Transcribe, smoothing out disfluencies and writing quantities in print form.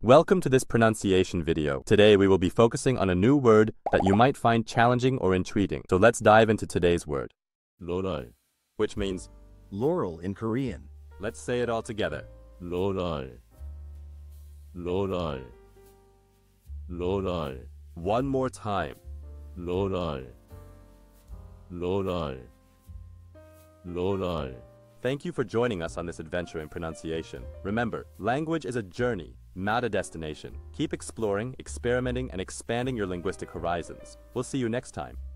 Welcome to this pronunciation video. Today we will be focusing on a new word that you might find challenging or intriguing. So let's dive into today's word. Loral. Which means Laurel in Korean. let's say it all together. Loral. Loral. Loral. One more time. Loral. Loral. Loral. Thank you for joining us on this adventure in pronunciation. Remember, language is a journey, not a destination. Keep exploring, experimenting, and expanding your linguistic horizons. We'll see you next time.